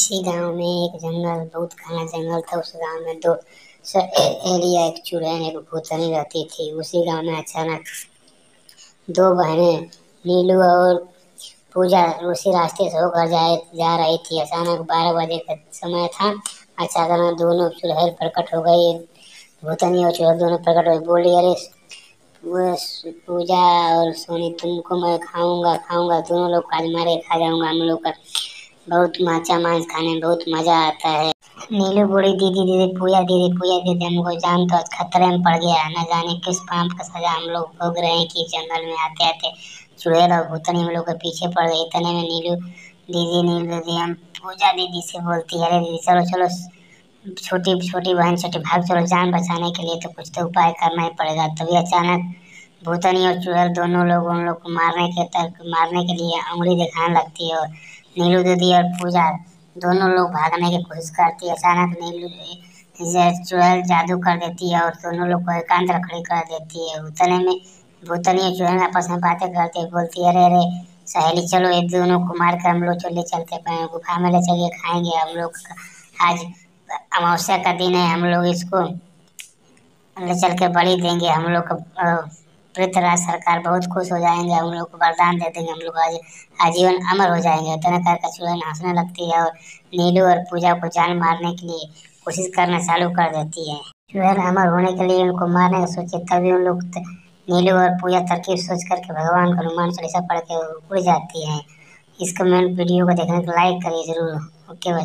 किसी गांव में एक जंगल, बहुत घना जंगल था। उस गांव में दो सहेलियां, एक चुड़ैल एक भूतनी रहती थी। उसी गांव में अचानक दो बहनें नीलू और पूजा उसी रास्ते से होकर जा रही थी। अचानक 12 बजे का समय था। अचानक दोनों चुड़ैल प्रकट हो गई। भूतनी और चुड़ैल दोनों प्रकट हो गई। बोली, अरे वो पूजा और सोनी, तुमको मैं खाऊंगा खाऊंगा, दोनों लोग आज मारे खा जाऊंगा। हम लोग का बहुत माचा मांस खाने में बहुत मजा आता है। नीलू बोली, दीदी दीदी पूजा दीदी हमको जान तो खतरे में पड़ गया। न जाने किस पाप का सजा हम लोग भोग रहे हैं कि जंगल में आते आते चुड़ैल और भूतनी हम लोग के पीछे पड़ गई। इतने में नीलू दीदी हम पूजा दीदी से बोलती है, अरे दीदी चलो चलो, छोटी छोटी बहन छोटी भाग चलो, जान बचाने के लिए तो कुछ तो उपाय करना ही पड़ेगा। तभी अचानक भूतनी और चुड़ैल दोनों लोग उन लोग को मारने के लिए उंगली दिखाने लगती है। और नीलू दीदी और पूजा दोनों लोग भागने की कोशिश करती है। अचानक नीलू चुड़ैल जादू कर देती है और दोनों लोग को एकांत खड़ी कर देती है। उतने में भूतनी और चुड़ैल आपस में बातें करती है। बोलती है, अरे अरे सहेली चलो, ये दोनों को मार कर हम लोग चले चलते गुफा में ले चलिए, खाएंगे हम लोग। आज अमावस्या का दिन है, हम लोग इसको ले चल के बलि देंगे। हम लोग को पृथ्वीराज सरकार बहुत खुश हो जाएंगे। हम लोग को वरदान दे देंगे, हम लोग आज आजीवन अमर हो जाएंगे। उतना कर चुड़ैल हंसने लगती है और नीलू और पूजा को जान मारने के लिए कोशिश करना चालू कर देती है। चुड़ैल अमर होने के लिए उनको मारने का सोचे, तभी उन लोग नीलू और पूजा तरकीब सोच करके भगवान का हनुमान चालीसा पढ़ के उड़ जाती है। इसको मेन वीडियो को देखने को लाइक करिए जरूर। ओके।